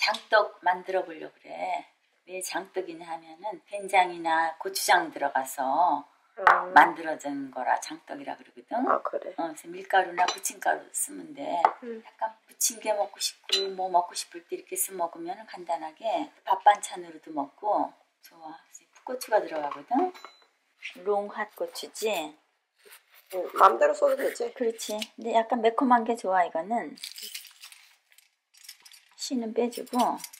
장떡 만들어 보려고 그래. 왜 장떡이냐 하면은 된장이나 고추장 들어가서 만들어진 거라 장떡이라 그러거든. 아, 그래? 그래서 밀가루나 부침가루 쓰면 돼. 약간 부침개 먹고 싶고 뭐 먹고 싶을 때 이렇게 써 먹으면 간단하게 밥 반찬으로도 먹고 좋아. 풋고추가 들어가거든. 롱핫 고추지. 마음대로 써도 되지? 그렇지. 근데 약간 매콤한 게 좋아. 이거는 씨는 빼주고.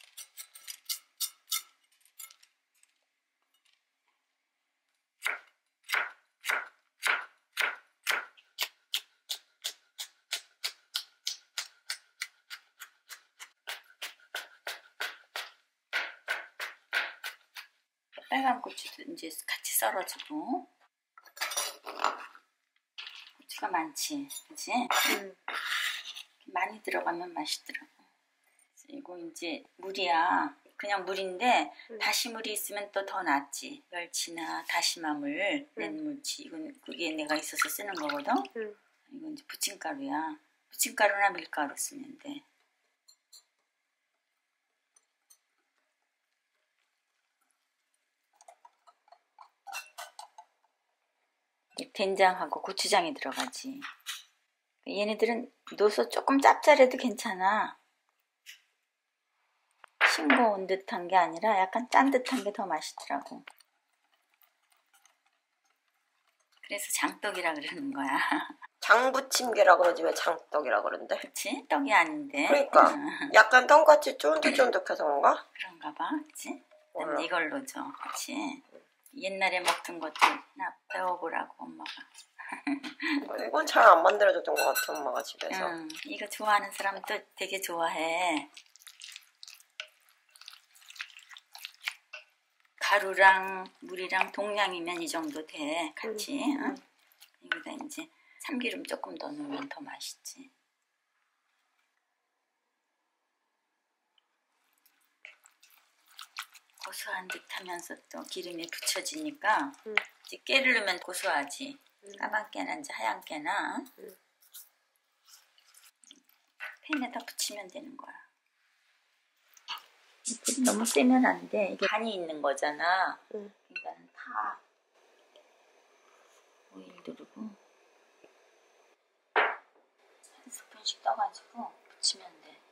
빨간 고추도 이제 같이 썰어주고. 고추가 많지, 그치? 많이 들어가면 맛있더라고. 이거 이제 물이야. 그냥 물인데 다시물이 있으면 또 더 낫지. 멸치나 다시마물, 냇물치. 이건 그게 내가 있어서 쓰는 거거든. 이건 이제 부침가루야. 부침가루나 밀가루 쓰면 돼. 된장하고 고추장이 들어가지. 얘네들은 넣어서 조금 짭짤해도 괜찮아. 싱거운 듯한 게 아니라 약간 짠 듯한 게 더 맛있더라고. 그래서 장떡이라 그러는 거야. 장부침개라 그러지 왜 장떡이라 그런데? 그치? 떡이 아닌데. 그러니까 약간 떡같이 쫀득쫀득해서 그런가? 그런가 봐. 그치? 몰라. 이걸로 줘. 그치? 옛날에 먹던 것도 나 배워보라고 엄마가. 이건 잘 안 만들어줬던 것 같아 엄마가 집에서. 이거 좋아하는 사람은 또 되게 좋아해. 가루랑 물이랑 동량이면 이 정도 돼. 같이. 여기다 이제 참기름 조금 더 넣으면 더 맛있지. 고소한 듯 하면서 또 기름에 붙여지니까 이제 깨를 넣으면 고소하지. 까만 깨나 이제 하얀 깨나 팬에다 붙이면 되는 거야. 불이 너무 세면 안 돼. 이게 간이 있는 거잖아. 그러니까 파 오일 두르고 한 스푼씩 떠가지고 붙이면 돼.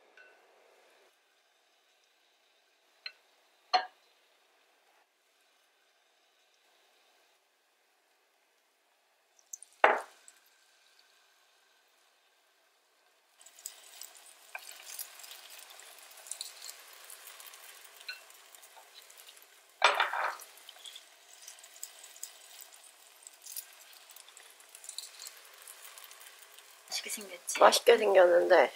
맛있게 생겼지? 맛있게 생겼는데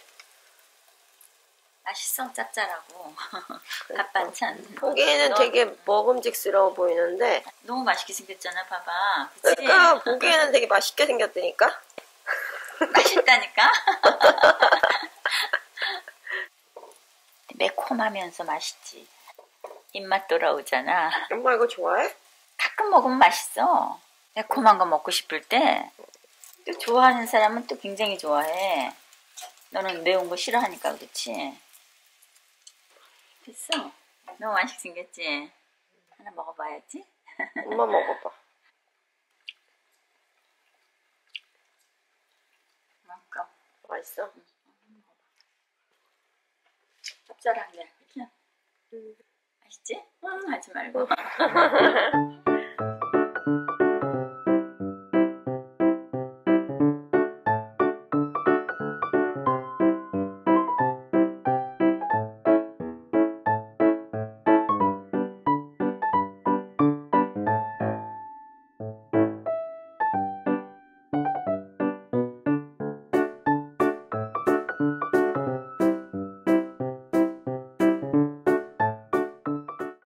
맛있어? 짭짤하고 밥 반찬 보기에는 되게 먹음직스러워 보이는데 너무 맛있게 생겼잖아. 봐봐. 그치? 그러니까 보기에는 되게 맛있게 생겼다니까? 맛있다니까? 매콤하면서 맛있지. 입맛 돌아오잖아. 엄마 이거 좋아해? 가끔 먹으면 맛있어. 매콤한 거 먹고 싶을 때. 또 좋아하는 사람은 또 굉장히 좋아해. 너는 매운 거 싫어하니까 그렇지? 됐어. 너무 맛있게 생겼지? 하나 먹어봐야지. 엄마 먹어봐. 먹어. 맛있어? 짭짤한 게. 맛있지? 하지 말고.